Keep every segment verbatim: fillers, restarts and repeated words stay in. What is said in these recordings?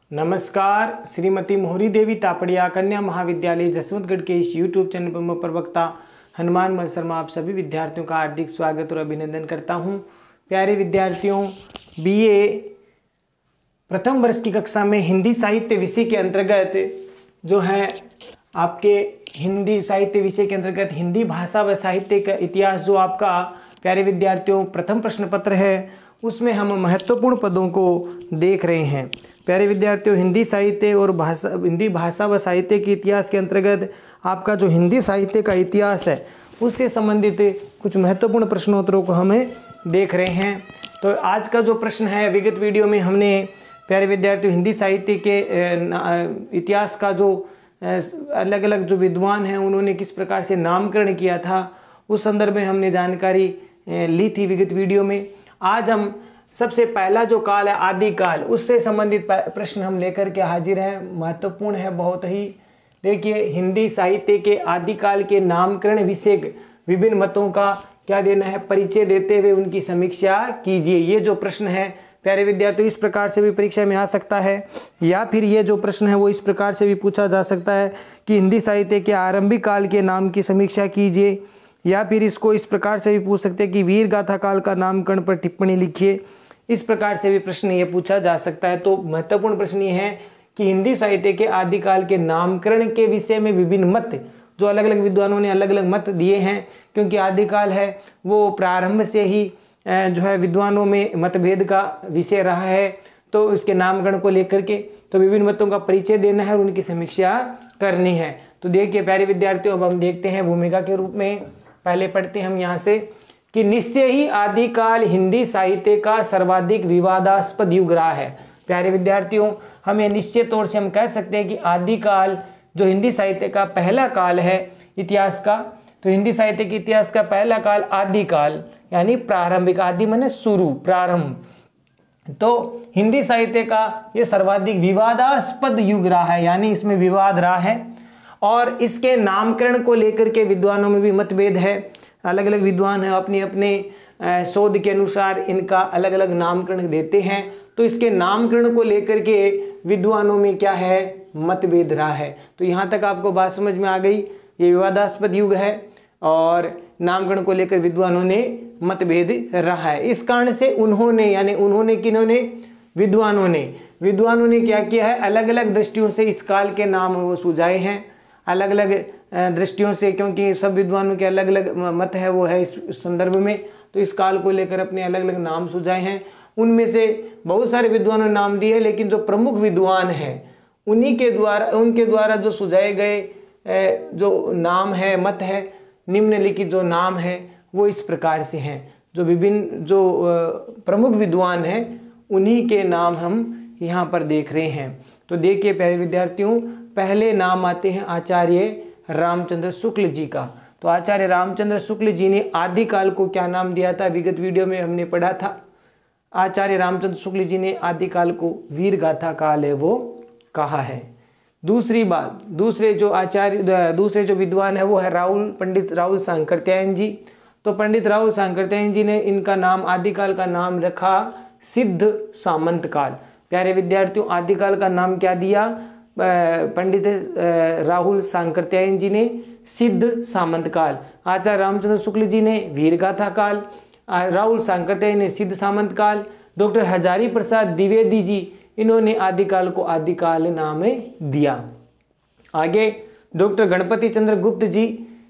नमस्कार। श्रीमती मोहरी देवी तापड़िया कन्या महाविद्यालय जसवंतगढ़ के इस यूट्यूब चैनल पर मैं प्रवक्ता हनुमान मल शर्मा आप सभी विद्यार्थियों का हार्दिक स्वागत और अभिनंदन करता हूं। प्यारे विद्यार्थियों, बीए प्रथम वर्ष की कक्षा में हिंदी साहित्य विषय के अंतर्गत जो है आपके हिंदी साहित्य विषय के अंतर्गत हिंदी भाषा व साहित्य का इतिहास जो आपका प्यारे विद्यार्थियों प्रथम प्रश्न पत्र है, उसमें हम महत्वपूर्ण पदों को देख रहे हैं। प्यारे विद्यार्थियों, हिंदी साहित्य और भाषा हिंदी भाषा व साहित्य के इतिहास के अंतर्गत आपका जो हिंदी साहित्य का इतिहास है उससे संबंधित कुछ महत्वपूर्ण प्रश्नोत्तरों को हमें देख रहे हैं। तो आज का जो प्रश्न है, विगत वीडियो में हमने प्यारे विद्यार्थियों हिंदी साहित्य के इतिहास का जो अलग अलग जो विद्वान हैं उन्होंने किस प्रकार से नामकरण किया था, उस संदर्भ में हमने जानकारी ली थी विगत वीडियो में। आज हम सबसे पहला जो काल है आदिकाल, उससे संबंधित प्रश्न हम लेकर के हाजिर हैं। महत्वपूर्ण है बहुत ही। देखिए, हिंदी साहित्य के आदिकाल के नामकरण विषय विभिन्न मतों का क्या देना है, परिचय देते हुए उनकी समीक्षा कीजिए। ये जो प्रश्न है प्यारे विद्यार्थियों इस प्रकार से भी परीक्षा में आ सकता है, या फिर ये जो प्रश्न है वो इस प्रकार से भी पूछा जा सकता है कि हिंदी साहित्य के आरंभिक काल के नाम की समीक्षा कीजिए, या फिर इसको इस प्रकार से भी पूछ सकते हैं कि वीर गाथा काल का नामकरण पर टिप्पणी लिखिए। इस प्रकार से भी प्रश्न ये पूछा जा सकता है। तो महत्वपूर्ण प्रश्न ये है कि हिंदी साहित्य के आदिकाल के नामकरण के विषय में विभिन्न मत जो अलग अलग विद्वानों ने अलग अलग मत दिए हैं, क्योंकि आदिकाल है वो प्रारंभ से ही जो है विद्वानों में मतभेद का विषय रहा है। तो इसके नामकरण को लेकर के तो विभिन्न मतों का परिचय देना है और उनकी समीक्षा करनी है। तो देखिए प्यारे विद्यार्थियों, अब हम देखते हैं भूमिका के रूप में। पहले पढ़ते हैं हम यहाँ से कि निश्चय ही आदिकाल हिंदी साहित्य का सर्वाधिक विवादास्पद युग रहा है। प्यारे विद्यार्थियों, हम ये निश्चित तौर से हम कह सकते हैं कि आदिकाल जो हिंदी साहित्य का पहला काल है इतिहास का, तो हिंदी साहित्य के इतिहास का पहला काल आदिकाल यानी प्रारंभिक, आदि माने शुरू, प्रारंभ। तो हिंदी साहित्य का ये सर्वाधिक विवादास्पद युग रहा है, यानी इसमें विवाद रहा है। और इसके नामकरण को लेकर के विद्वानों में भी मतभेद है। अलग अलग विद्वान हैं अपने अपने शोध के अनुसार इनका अलग अलग नामकरण देते हैं। तो इसके नामकरण को लेकर के विद्वानों में क्या है, मतभेद रहा है। तो यहाँ तक आपको बात समझ में आ गई। ये विवादास्पद युग है और नामकरण को लेकर विद्वानों ने मतभेद रहा है। इस कारण से उन्होंने यानी उन्होंने किन्होंने विद्वानों ने विद्वानों ने क्या किया है, अलग अलग दृष्टियों से इस काल के नाम वो सुझाए हैं, अलग अलग दृष्टियों से, क्योंकि सब विद्वानों के अलग अलग मत है वो है इस संदर्भ में। तो इस काल को लेकर अपने अलग अलग नाम सुझाए हैं। उनमें से बहुत सारे विद्वानों ने नाम दिए, लेकिन जो प्रमुख विद्वान हैं उन्हीं के द्वारा उनके द्वारा जो सुझाए गए जो नाम है, मत है, निम्नलिखित जो नाम है वो इस प्रकार से हैं। जो विभिन्न जो प्रमुख विद्वान हैं उन्हीं के नाम हम यहाँ पर देख रहे हैं। तो देखिए प्यारे विद्यार्थियों, पहले नाम आते हैं आचार्य रामचंद्र शुक्ल जी का। तो आचार्य रामचंद्र शुक्ल जी ने आदिकाल को क्या नाम दिया था, विगत वीडियो में हमने पढ़ा था। आचार्य रामचंद्र शुक्ल जी ने आदिकाल को वीर गाथा काल है वो कहा है। दूसरी बात, दूसरे जो आचार्य दूसरे जो विद्वान है वो है राहुल पंडित राहुल सांकृत्यायन जी। तो पंडित राहुल सांकृत्यायन जी ने इनका नाम आदिकाल का नाम रखा सिद्ध सामंत काल। प्यारे विद्यार्थियों, आदिकाल का नाम क्या दिया पंडित राहुल सांकृत्यायन जी ने, सिद्ध सामंत काल। आचार्य रामचंद्र शुक्ल जी ने वीरगाथा काल, राहुल सांकृत्यायन ने सिद्ध सामंत काल। डॉक्टर हजारी प्रसाद द्विवेदी जी इन्होंने आदिकाल को आदिकाल नाम दिया। आगे डॉक्टर गणपति चंद्र गुप्त जी,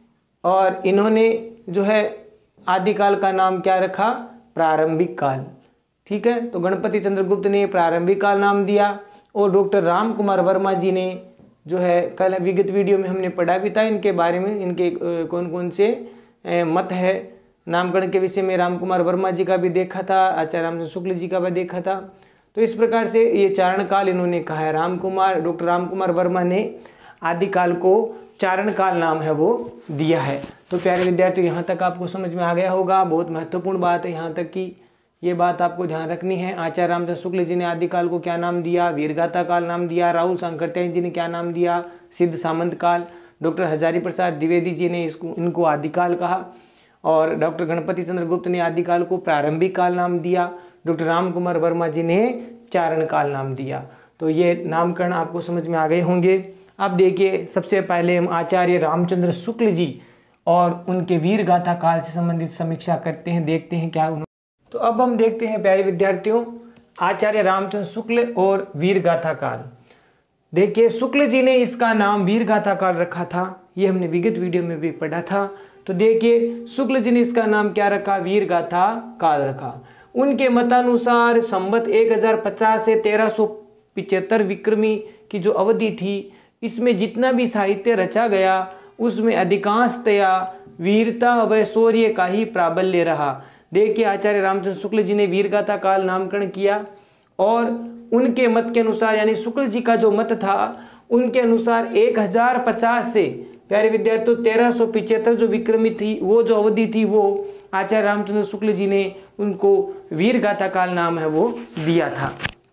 और इन्होंने जो है आदिकाल का नाम क्या रखा, प्रारंभिक काल। ठीक है, तो गणपति चंद्र गुप्त ने प्रारंभिक काल नाम दिया। और डॉक्टर राम कुमार वर्मा जी ने जो है कल विगत वीडियो में हमने पढ़ा भी था इनके बारे में, इनके कौन कौन से मत है नामकरण के विषय में। राम कुमार वर्मा जी का भी देखा था, आचार्य रामचंद्र शुक्ल जी का भी देखा था। तो इस प्रकार से ये चारण काल इन्होंने कहा है। राम कुमार डॉक्टर राम कुमार वर्मा ने आदिकाल को चारण काल नाम है वो दिया है। तो प्यारे विद्यार्थियों, यहाँ तक आपको समझ में आ गया होगा। बहुत महत्वपूर्ण बात है यहाँ तक की ये बात आपको ध्यान रखनी है। आचार्य रामचंद्र शुक्ल जी ने आदिकाल को क्या नाम दिया, वीरगाथा काल नाम दिया। राहुल सांकृत्यायन जी ने क्या नाम दिया, सिद्ध सामंत काल। डॉक्टर हजारी प्रसाद द्विवेदी जी ने इसको इनको आदिकाल कहा। और डॉक्टर गणपति चंद्र गुप्त ने आदिकाल को प्रारंभिक काल नाम दिया। डॉक्टर राम कुमार वर्मा जी ने चारण काल नाम दिया। तो ये नामकरण आपको समझ में आ गए होंगे। अब देखिए सबसे पहले हम आचार्य रामचंद्र शुक्ल जी और उनके वीर गाथा काल से संबंधित समीक्षा करते हैं, देखते हैं क्या उन्होंने। तो अब हम देखते हैं प्यारे विद्यार्थियों आचार्य रामचंद्र शुक्ल और वीर गाथा काल। देखिए शुक्ल जी ने इसका नाम वीर गाथा काल रखा था, ये हमने विगत वीडियो में भी पढ़ा था। तो देखिए शुक्ल जी ने इसका नाम क्या रखा, वीर गाथा काल रखा। उनके मतानुसार संवत एक हजार पचास से तेरह सौ पिचहत्तर विक्रमी की जो अवधि थी, इसमें जितना भी साहित्य रचा गया उसमें अधिकांशतया वीरता व शौर्य का ही प्राबल्य रहा। देखिए आचार्य रामचंद्र शुक्ल जी ने वीर गाथा काल नामकरण किया और उनके मत के अनुसार, यानी शुक्ल जी का जो मत था उनके अनुसार एक हजार पचास से प्यारे विद्यार्थियों तेरह सौ पिचहत्तर जो विक्रमी थी, वो जो अवधि थी, वो आचार्य रामचंद्र शुक्ल जी ने उनको वीर गाथा काल नाम है वो दिया था।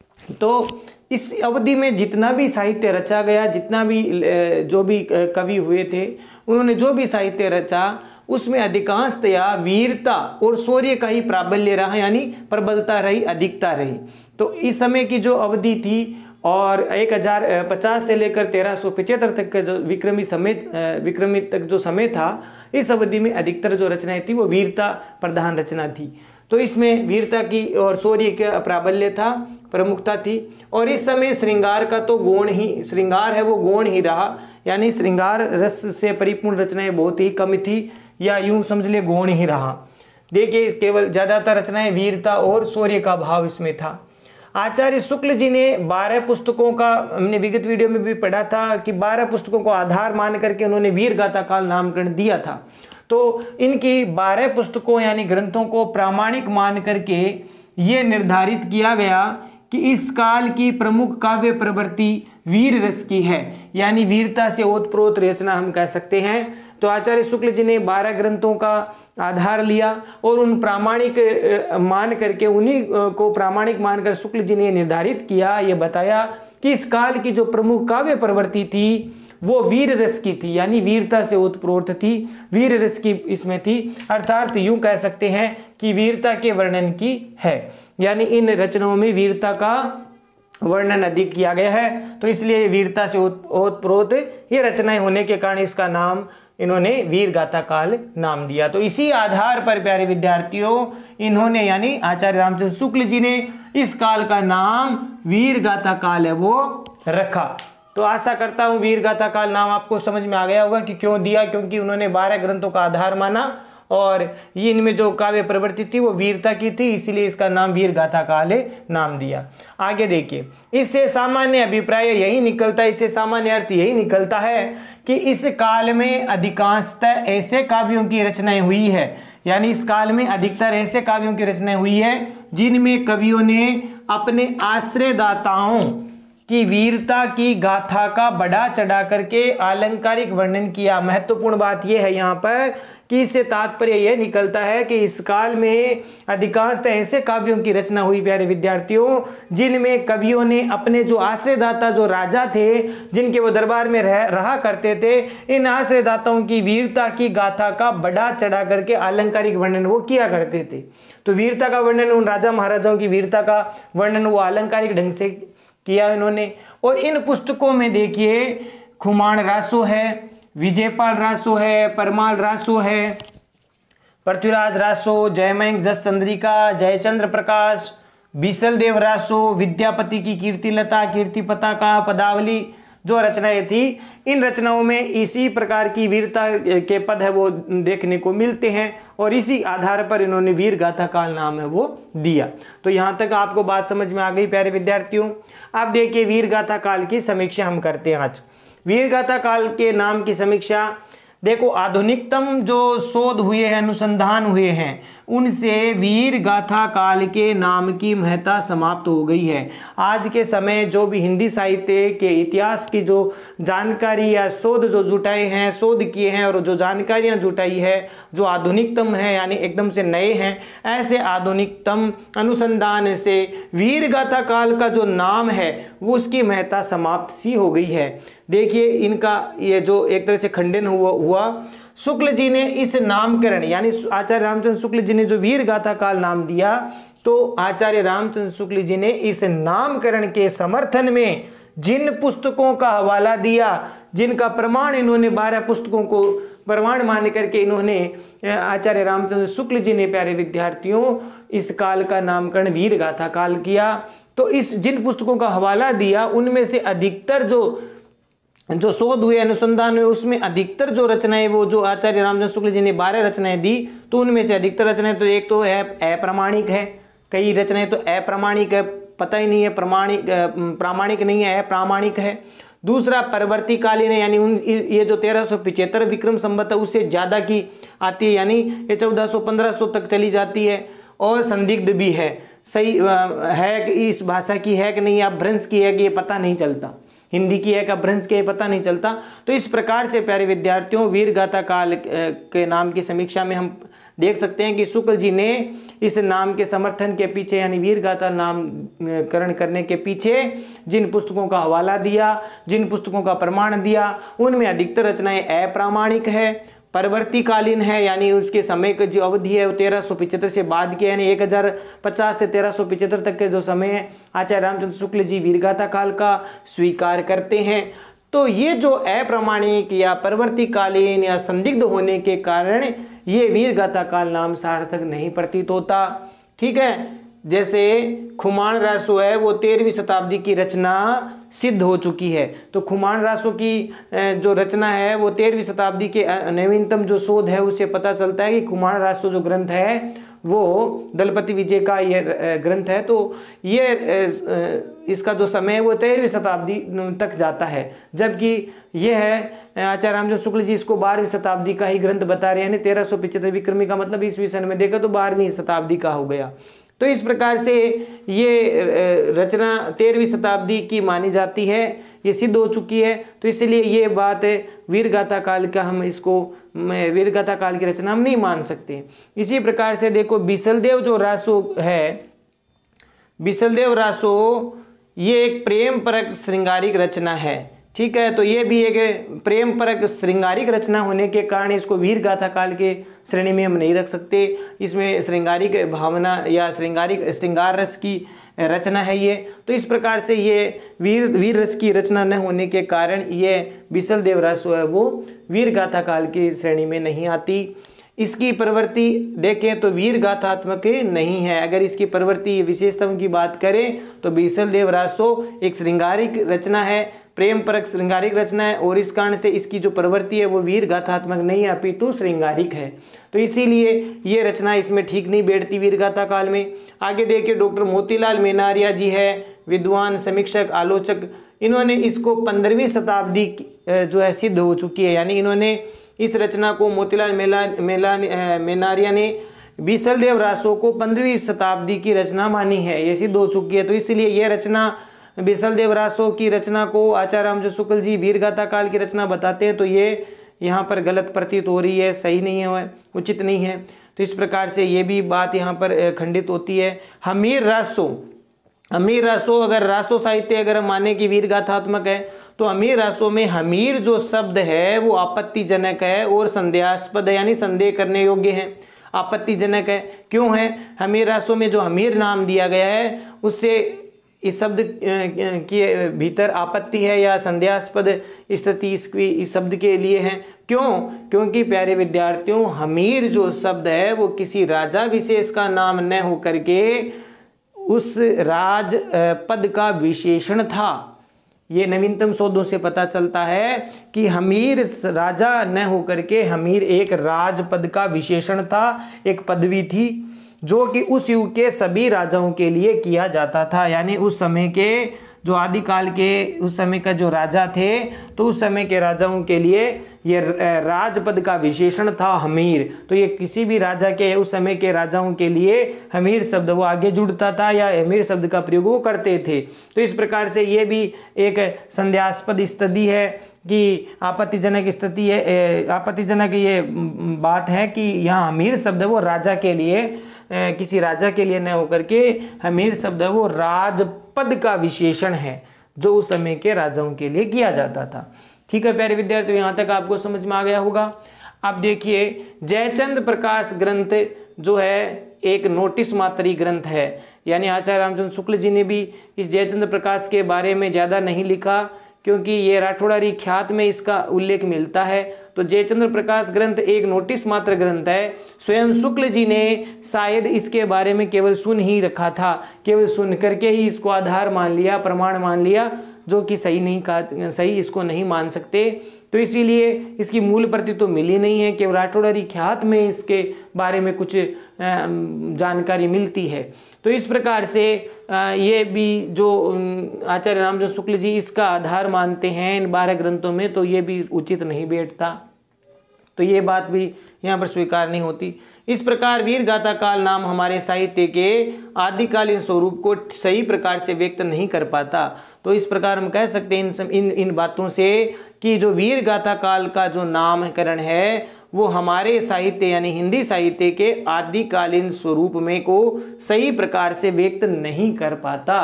तो इस अवधि में जितना भी साहित्य रचा गया, जितना भी जो भी कवि हुए थे, उन्होंने जो भी साहित्य रचा उसमें अधिकांशतया वीरता और शौर्य का ही प्राबल्य रहा, यानी प्रबलता रही, अधिकता रही। तो इस समय की जो अवधि थी और एक हजार पचास से लेकर तेरह सौ पचहत्तर तक का जो विक्रमी समय विक्रमी तक जो समय था, इस अवधि में अधिकतर जो रचनाएं थी वो वीरता प्रधान रचना थी। तो इसमें वीरता की और शौर्य का प्राबल्य था, प्रमुखता थी। और इस समय श्रृंगार का तो गुण ही, श्रृंगार है वो गुण ही रहा, यानी श्रृंगार रस से परिपूर्ण रचनाएं बहुत ही कम थी, या यूं समझ लिए गुण ही रहा। देखिए केवल ज्यादातर रचनाएं वीरता और शौर्य का भाव इसमें था। आचार्य शुक्ल जी ने बारह पुस्तकों का, हमने विगत वीडियो में भी पढ़ा था कि बारह पुस्तकों को आधार मान करके उन्होंने वीर गाथा काल नामकरण दिया था। तो इनकी बारह पुस्तकों यानी ग्रंथों को प्रामाणिक मान करके ये निर्धारित किया गया कि इस काल की प्रमुख काव्य प्रवृत्ति वीर रस की है, यानी वीरता से ओतप्रोत रचना हम कह सकते हैं। तो आचार्य शुक्ल जी ने बारह ग्रंथों का आधार लिया और उन प्रामाणिक मान करके, उन्हीं को प्रामाणिक मानकर शुक्ल जी ने निर्धारित किया, ये बताया कि इस काल की जो प्रमुख काव्य प्रवृत्ति थी वो वीर रस की थी, यानी वीरता से ओतप्रोत थी, वीर रस की इसमें थी। अर्थात यूं कह सकते हैं कि वीरता के वर्णन की है, यानी इन रचनाओं में वीरता का वर्णन अधिक किया गया है। तो इसलिए वीरता से ओतप्रोत ये रचनाएं होने के कारण इसका नाम इन्होंने वीर गाथा काल नाम दिया। तो इसी आधार पर प्यारे विद्यार्थियों इन्होंने, यानी आचार्य रामचंद्र शुक्ल जी ने इस काल का नाम वीर गाथा काल है वो रखा। तो आशा करता हूं वीर गाथा काल नाम आपको समझ में आ गया होगा कि क्यों दिया, क्योंकि उन्होंने बारह ग्रंथों का आधार माना और ये इनमें जो काव्य प्रवृत्ति थी वो वीरता की थी, इसीलिए इसका नाम वीर गाथा काल नाम दिया। आगे देखिए, इससे सामान्य अभिप्राय यही निकलता है, इससे सामान्य अर्थ यही निकलता है कि इस काल में अधिकांशतः ऐसे काव्यों की रचनाएं हुई है, यानी इस काल में अधिकतर ऐसे काव्यों की रचनाएं हुई है जिनमें कवियों ने अपने आश्रयदाताओं की वीरता की गाथा का बढ़ा चढ़ा करके आलंकारिक वर्णन किया। महत्वपूर्ण बात यह है यहाँ पर कि इससे तात्पर्य यह निकलता है कि इस काल में अधिकांशतः ऐसे काव्यों की रचना हुई प्यारे विद्यार्थियों जिनमें कवियों ने अपने जो आश्रयदाता, जो राजा थे जिनके वो दरबार में रह रहा करते थे, इन आश्रयदाताओं की वीरता की गाथा का बढ़ा चढ़ा करके आलंकारिक वर्णन वो किया करते थे। तो वीरता का वर्णन, उन राजा महाराजाओं की वीरता का वर्णन वो आलंकारिक ढंग से किया इन्होंने। और इन पुस्तकों में देखिए खुमान रासो है, विजयपाल रासो है, परमाल रासो है, पृथ्वीराज रासो, जयमंग जस चंद्रिका, जयचंद्र प्रकाश, बीसल देव रासो, विद्यापति की कीर्तिलता, कीर्ति पताका, पदावली जो रचनाएं थी, इन रचनाओं में इसी प्रकार की वीरता के पद है वो देखने को मिलते हैं और इसी आधार पर इन्होंने वीर गाथा काल नाम है वो दिया। तो यहाँ तक आपको बात समझ में आ गई प्यारे विद्यार्थियों। अब देखिए वीर गाथा काल की समीक्षा हम करते हैं आज। वीर गाथा काल के नाम की समीक्षा, देखो आधुनिकतम जो शोध हुए हैं, अनुसंधान हुए हैं, उनसे वीर गाथा काल के नाम की महत्ता समाप्त हो गई है। आज के समय जो भी हिंदी साहित्य के इतिहास की जो जानकारी या शोध जो जुटाए हैं, शोध किए हैं और जो जानकारियां जुटाई है, जो आधुनिकतम है यानी एकदम से नए हैं, ऐसे आधुनिकतम अनुसंधान से वीर गाथा काल का जो नाम है वो उसकी महत्ता समाप्त सी हो गई है। देखिए इनका ये जो एक तरह से खंडन हुआ हुआ शुक्ल जी ने इस नामकरण, यानी आचार्य रामचंद्र शुक्ल जी ने जो वीर गाथा काल नाम दिया, तो आचार्य रामचंद्र शुक्ल जी ने इस नामकरण के समर्थन में जिन पुस्तकों का हवाला दिया, जिनका प्रमाण इन्होंने बारह पुस्तकों को प्रमाण मान करके इन्होंने आचार्य रामचंद्र शुक्ल जी ने प्यारे विद्यार्थियों इस काल का नामकरण वीर गाथा काल किया। तो इस जिन पुस्तकों का हवाला दिया उनमें से अधिकतर जो जो शोध हुए, अनुसंधान हुए, उसमें अधिकतर जो रचनाएं वो जो आचार्य रामचंद्र शुक्ल जी ने बारह रचनाएं दी, तो उनमें से अधिकतर रचनाएं तो एक तो है अप्रामाणिक है, कई रचनाएं तो अप्रामाणिक है, पता ही नहीं है प्रमाणिक प्रामाणिक नहीं है, अप्रामाणिक है। दूसरा परवर्ती कालीन है, यानी उन ये जो तेरह सौ पिछहत्तर विक्रम संवत है उससे ज्यादा की आती है, यानी ये चौदह सौ पंद्रह सौ तक चली जाती है। और संदिग्ध भी है, सही है कि इस भाषा की है कि नहीं, अपभ्रंश की है कि ये पता नहीं चलता, हिंदी की है कि अपभ्रंश की है पता नहीं चलता। तो इस प्रकार से प्यारे विद्यार्थियों वीर गाथा काल के नाम की समीक्षा में हम देख सकते हैं कि शुक्ल जी ने इस नाम के समर्थन के पीछे, यानी वीर गाथा नामकरण करने के पीछे जिन पुस्तकों का हवाला दिया, जिन पुस्तकों का प्रमाण दिया, उनमें अधिकतर रचनाएं अप्रामाणिक है, परवर्ती कालीन है, यानी उसके समय की जो अवधि है वो तेरह सौ पिछहत्तर से बाद के, यानी एक हजार पचास से तेरह सौ पिछहत्तर तक के जो समय है आचार्य रामचंद्र शुक्ल जी वीरगाथा काल का स्वीकार करते हैं। तो ये जो अप्रामाणिक या परवर्ती कालीन या संदिग्ध होने के कारण ये वीरगाथा काल नाम सार्थक नहीं प्रतीत होता। ठीक है, जैसे खुमान रासो है वो तेरहवीं शताब्दी की रचना सिद्ध हो चुकी है। तो खुमान रासो की जो रचना है वो तेरहवीं शताब्दी के नवीनतम जो शोध है उससे पता चलता है कि खुमान रासो जो ग्रंथ है वो दलपति विजय का ये ग्रंथ है। तो ये इसका जो समय है वो तेरहवीं शताब्दी तक जाता है, जबकि ये है आचार्य रामचंद्र शुक्ल जी इसको बारहवीं शताब्दी का ही ग्रंथ बता रहे हैं, यानी तेरह सौ पिछहत्तर विक्रमी का मतलब ईस्वी सन में देखा तो बारहवीं शताब्दी का हो गया। तो इस प्रकार से ये रचना तेरहवीं शताब्दी की मानी जाती है, ये सिद्ध हो चुकी है। तो इसलिए ये बात है वीरगाथा काल का हम इसको वीरगाथा काल की रचना हम नहीं मान सकते। इसी प्रकार से देखो बिसलदेव जो रासो है, बिसलदेव रासो ये एक प्रेम परक श्रृंगारिक रचना है। ठीक है, तो ये भी एक प्रेम परक श्रृंगारिक रचना होने के कारण इसको वीर गाथा काल के श्रेणी में हम नहीं रख सकते। इसमें श्रृंगारिक भावना या श्रृंगारिक श्रृंगार रस की रचना है ये। तो इस प्रकार से ये वीर वीर रस की रचना न होने के कारण ये बिसलदेव रासो है वो वीर गाथा काल की श्रेणी में नहीं आती। इसकी प्रवृत्ति देखें तो वीर गाथात्मक नहीं है। अगर इसकी प्रवृत्ति विशेषताओं की बात करें तो बिसलदेव रासो एक श्रृंगारिक रचना है, प्रेम परक श्रृंगारिक रचना है, और इस कारण से इसकी जो प्रवृत्ति है वो वीर गाथात्मक नहीं अपितु श्रृंगारिक है। तो इसीलिए ये रचना इसमें ठीक नहीं बैठती वीर गाथा काल में। आगे देखिए डॉक्टर मोतीलाल मेनारिया जी है, विद्वान समीक्षक आलोचक, इन्होंने इसको पंद्रहवीं शताब्दी जो है सिद्ध हो चुकी है, यानी इन्होंने इस रचना को मोतीलाल मेला मेला मेनारिया ने बिसलदेव रासो को पंद्रहवीं शताब्दी की रचना मानी है, ये सिद्ध हो चुकी है। तो इसलिए यह रचना बिसलदेव रासो की रचना को आचार्य रामचंद्र शुक्ल जी वीरगाथा काल की रचना बताते हैं, तो ये यहाँ पर गलत प्रतीत हो रही है, सही नहीं है, उचित नहीं है। तो इस प्रकार से ये भी बात यहाँ पर खंडित होती है। हमीर रासो, हमीर रासो अगर रासो साहित्य अगर हम माने कि वीर गाथात्मक है तो हमीर रासो में हमीर जो शब्द है वो आपत्तिजनक है और संदेहास्पद है, यानी संदेह करने योग्य है, आपत्तिजनक है। क्यों है? हमीर रासो में जो हमीर नाम दिया गया है उससे इस शब्द के भीतर आपत्ति है या संदेहास्पद स्थिति इसकी इस शब्द के लिए है। क्यों? क्योंकि प्यारे विद्यार्थियों हमीर जो शब्द है वो किसी राजा विशेष का नाम न होकर के उस राज पद का विशेषण था। ये नवीनतम शोधों से पता चलता है कि हमीर राजा न होकर के हमीर एक राजपद का विशेषण था, एक पदवी थी जो कि उस युग के सभी राजाओं के लिए किया जाता था। यानी उस समय के जो आदिकाल के उस समय का जो राजा थे तो उस समय के राजाओं के लिए ये राजपद का विशेषण था हमीर। तो ये किसी भी राजा के उस समय के राजाओं के लिए हमीर शब्द वो आगे जुड़ता था या हमीर शब्द का प्रयोग वो करते थे। तो इस प्रकार से ये भी एक संदेहास्पद स्थिति है कि आपत्तिजनक स्थिति है, आपत्तिजनक ये बात है कि यहाँ हमीर शब्द वो राजा के लिए किसी राजा के लिए न होकर के हमीर शब्द वो राजपद का विशेषण है जो उस समय के राजाओं के लिए किया जाता था। ठीक है प्यारे विद्यार्थियों, यहाँ तक आपको समझ में आ गया होगा। अब देखिए जयचंद प्रकाश ग्रंथ जो है एक नोटिस मात्री ग्रंथ है, यानी आचार्य रामचंद्र शुक्ल जी ने भी इस जयचंद्र प्रकाश के बारे में ज़्यादा नहीं लिखा, क्योंकि ये राठौड़ारी ख्यात में इसका उल्लेख मिलता है। तो जयचंद्र प्रकाश ग्रंथ एक नोटिस मात्र ग्रंथ है। स्वयं शुक्ल जी ने शायद इसके बारे में केवल सुन ही रखा था, केवल सुन करके ही इसको आधार मान लिया, प्रमाण मान लिया, जो कि सही नहीं कहा, सही इसको नहीं मान सकते। तो इसीलिए इसकी मूल प्रति तो मिली नहीं है, केवल राठौड़ारी ख्यात में इसके बारे में कुछ जानकारी मिलती है। तो इस प्रकार से ये भी जो आचार्य रामचंद्र शुक्ल जी इसका आधार मानते हैं इन बारह ग्रंथों में, तो ये भी उचित नहीं बैठता। तो ये बात भी यहाँ पर स्वीकार नहीं होती। इस प्रकार वीर गाथा काल नाम हमारे साहित्य के आदिकालीन स्वरूप को सही प्रकार से व्यक्त नहीं कर पाता। तो इस प्रकार हम कह सकते हैं इन इन इन बातों से कि जो वीर गाथा काल का जो नामकरण है वो हमारे साहित्य यानी हिंदी साहित्य के आदिकालीन स्वरूप में को सही प्रकार से व्यक्त नहीं कर पाता।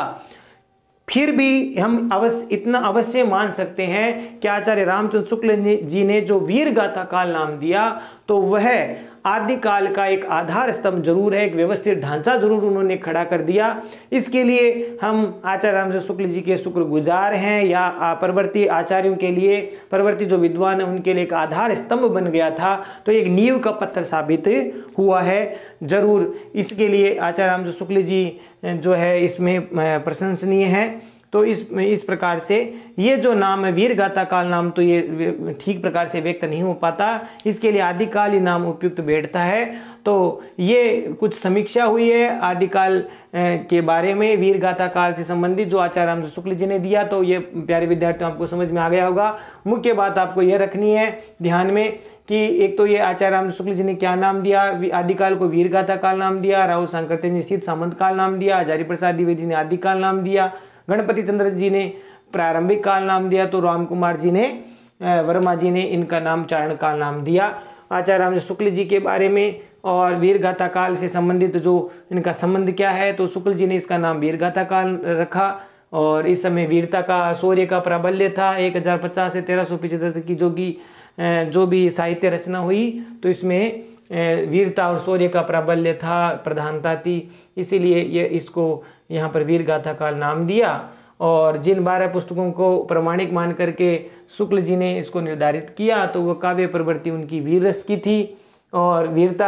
फिर भी हम अवश्य इतना अवश्य मान सकते हैं कि आचार्य रामचंद्र शुक्ल जी ने जो वीर गाथा काल नाम दिया तो वह आदिकाल का एक आधार स्तंभ जरूर है, एक व्यवस्थित ढांचा जरूर उन्होंने खड़ा कर दिया। इसके लिए हम आचार्य रामचंद्र शुक्ल जी के शुक्रगुजार हैं, या परवर्ती आचार्यों के लिए, परवर्ती जो विद्वान है उनके लिए एक आधार स्तंभ बन गया था, तो एक नींव का पत्थर साबित हुआ है जरूर। इसके लिए आचार्य रामचंद्र शुक्ल जी जो है इसमें प्रशंसनीय है। तो इस इस प्रकार से ये जो नाम है वीर गाथा काल नाम, तो ये ठीक प्रकार से व्यक्त नहीं हो पाता, इसके लिए आदिकाल ही नाम उपयुक्त बैठता है। तो ये कुछ समीक्षा हुई है आदिकाल के बारे में, वीर गाथा काल से संबंधित जो आचार्य रामचंद्र शुक्ल जी ने दिया। तो ये प्यारे विद्यार्थियों आपको समझ में आ गया होगा। मुख्य बात आपको यह रखनी है ध्यान में कि एक तो ये आचार्य रामचंद्र शुक्ल जी ने क्या नाम दिया, आदिकाल को वीर गाथा काल नाम दिया, राहुल शंकर ने शीत सामंत काल नाम दिया, हजारी प्रसाद द्विवेदी ने आदिकाल नाम दिया, गणपति चंद्र जी ने प्रारंभिक काल नाम दिया, तो राम कुमार जी ने, वर्मा जी ने इनका नाम चारण काल नाम दिया। आचार्य रामचंद्र शुक्ल जी के बारे में और वीर गाथा काल से संबंधित जो इनका संबंध क्या है, तो शुक्ल जी ने इसका नाम वीर गाथा काल रखा। और इस समय वीरता का, शौर्य का प्राबल्य था। एक हजार पचास से तेरह सौ पिछहत्तर की जो की जो भी साहित्य रचना हुई, तो इसमें वीरता और शौर्य का प्राबल्य था, प्रधानता थी, इसीलिए ये इसको यहाँ पर वीर गाथा काल नाम दिया। और जिन बारह पुस्तकों को प्रमाणिक मान करके शुक्ल जी ने इसको निर्धारित किया, तो वह काव्य प्रवृत्ति उनकी वीर रस की थी और वीरता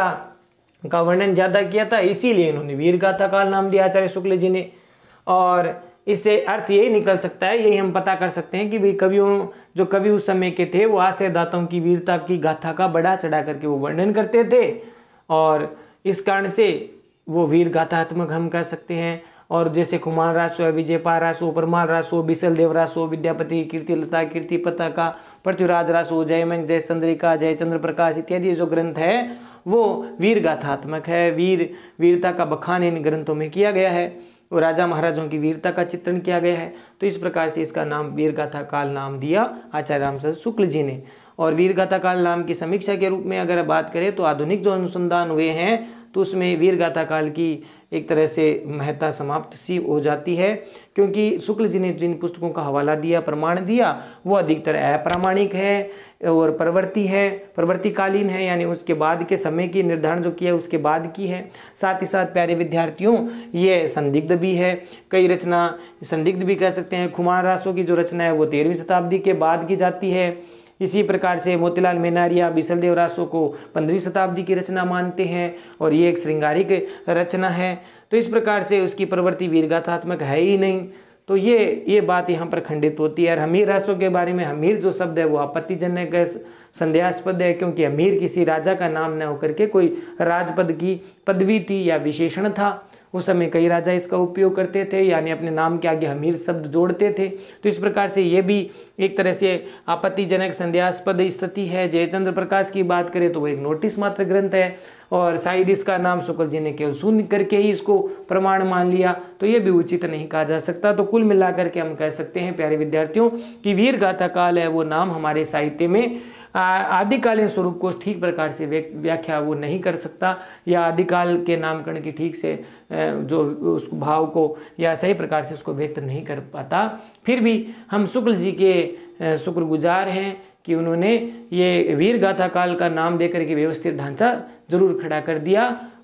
का वर्णन ज़्यादा किया था, इसीलिए इन्होंने वीर गाथा काल नाम दिया आचार्य शुक्ल जी ने। और इससे अर्थ यही निकल सकता है, यही हम पता कर सकते हैं कि भाई कवियों जो कवि उस समय के थे वो आश्रयदाताओं की वीरता की गाथा का बढ़ा चढ़ा करके वो वर्णन करते थे, और इस कारण से वो वीर गाथात्मक हम कह सकते हैं। और जैसे कुमार रासो, विजयपाल रासो, परमार रासो, बिसल देव रासो, विद्यापति, कीर्तिलता, कीर्ति पताका, पृथ्वीराज रासो, जयमंग, जयचंद्रिका, जयचंद्र प्रकाश इत्यादि जो ग्रंथ है वो वीर गाथात्मक है। वीर वीरता का बखान इन ग्रंथों में किया गया है और राजा महाराजों की वीरता का चित्रण किया गया है। तो इस प्रकार से इसका नाम वीर गाथा काल नाम दिया आचार्य रामचंद्र शुक्ल जी ने। और वीर गाथा काल नाम की समीक्षा के रूप में अगर बात करें तो आधुनिक जो अनुसंधान हुए हैं तो उसमें वीर गाथा काल की एक तरह से महत्ता समाप्त सी हो जाती है, क्योंकि शुक्ल जी ने जिन पुस्तकों का हवाला दिया, प्रमाण दिया, वो अधिकतर अप्रामाणिक है और प्रवृत्ति है, प्रवृत्तिकालीन है, यानी उसके बाद के समय की निर्धारण जो किया उसके बाद की है। साथ ही साथ प्यारे विद्यार्थियों ये संदिग्ध भी है, कई रचना संदिग्ध भी कह सकते हैं। कुमार रासो की जो रचना है वो तेरहवीं शताब्दी के बाद की जाती है। इसी प्रकार से मोतीलाल मेनारिया बिसलदेव रासो को पंद्रहवीं शताब्दी की रचना मानते हैं और ये एक श्रृंगारिक रचना है। तो इस प्रकार से उसकी प्रवृत्ति वीरगाथात्मक है ही नहीं। तो ये ये बात यहाँ पर खंडित होती है। और हमीर रासो के बारे में हमीर जो शब्द है वो आपत्तिजनक है, संदेहास्पद है, क्योंकि हमीर किसी राजा का नाम न होकर के कोई राजपद की पदवी थी या विशेषण था। उस समय कई राजा इसका उपयोग करते थे, यानी अपने नाम के आगे हमीर शब्द जोड़ते थे। तो इस प्रकार से ये भी एक तरह से आपत्तिजनक संदेहास्पद स्थिति है। जयचंद्र प्रकाश की बात करें तो वो एक नोटिस मात्र ग्रंथ है और शायद इसका नाम शुक्ल जी ने केवल सुन करके ही इसको प्रमाण मान लिया, तो ये भी उचित नहीं कहा जा सकता। तो कुल मिलाकर के हम कह सकते हैं प्यारे विद्यार्थियों कि वीर गाथा काल है वो नाम हमारे साहित्य में आदिकालीन स्वरूप को ठीक प्रकार से व्याख्या वो नहीं कर सकता, या आदिकाल के नामकरण की ठीक से जो उस भाव को या सही प्रकार से उसको व्यक्त नहीं कर पाता। फिर भी हम शुक्ल जी के शुक्रगुजार हैं कि उन्होंने ये वीर गाथा काल का नाम देकर के व्यवस्थित ढांचा जरूर खड़ा कर दिया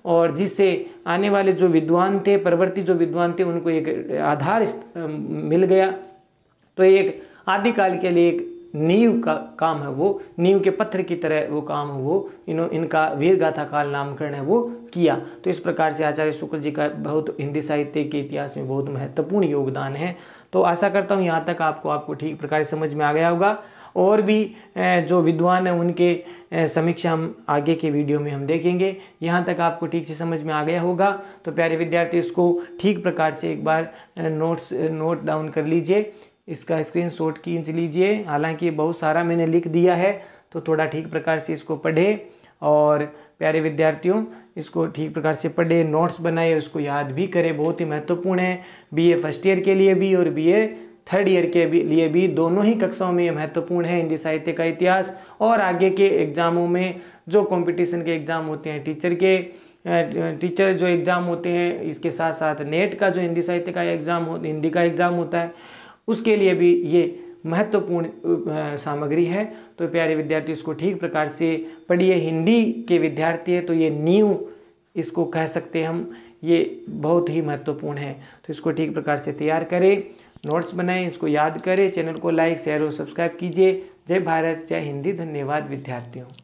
और जिससे आने वाले जो विद्वान थे, परवर्ती जो विद्वान थे, उनको एक आधार मिल गया। तो एक आदिकाल के लिए एक नींव का काम है, वो नींव के पत्थर की तरह वो काम है, वो इनो इनका वीर गाथा काल नामकरण है वो किया। तो इस प्रकार से आचार्य शुक्ल जी का बहुत हिंदी साहित्य के इतिहास में बहुत महत्वपूर्ण योगदान है। तो आशा करता हूँ यहाँ तक आपको आपको ठीक प्रकार से समझ में आ गया होगा। और भी जो विद्वान हैं उनके समीक्षा हम आगे के वीडियो में हम देखेंगे। यहाँ तक आपको ठीक से समझ में आ गया होगा। तो प्यारे विद्यार्थी, इसको ठीक प्रकार से एक बार नोट्स नोट डाउन कर लीजिए, इसका स्क्रीनशॉट खींच लीजिए। हालांकि बहुत सारा मैंने लिख दिया है, तो थोड़ा ठीक प्रकार से इसको पढ़ें और प्यारे विद्यार्थियों इसको ठीक प्रकार से पढ़े, नोट्स बनाए, उसको याद भी करें। बहुत ही महत्वपूर्ण है, बीए फर्स्ट ईयर के लिए भी और बीए थर्ड ईयर के भी लिए भी, दोनों ही कक्षाओं में महत्वपूर्ण है हिंदी साहित्य का इतिहास। और आगे के एग्जामों में जो कंपटीशन के एग्जाम होते हैं, टीचर के टीचर जो एग्ज़ाम होते हैं, इसके साथ साथ नेट का जो हिंदी साहित्य का एग्ज़ाम हो हिंदी का एग्ज़ाम होता है, उसके लिए भी ये महत्वपूर्ण सामग्री है। तो प्यारे विद्यार्थी इसको ठीक प्रकार से पढ़िए। हिंदी के विद्यार्थी है तो ये नींव इसको कह सकते हैं हम, ये बहुत ही महत्वपूर्ण है। तो इसको ठीक प्रकार से तैयार करें, नोट्स बनाएं, इसको याद करें। चैनल को लाइक शेयर और सब्सक्राइब कीजिए। जय भारत, जय हिंदी। धन्यवाद विद्यार्थियों।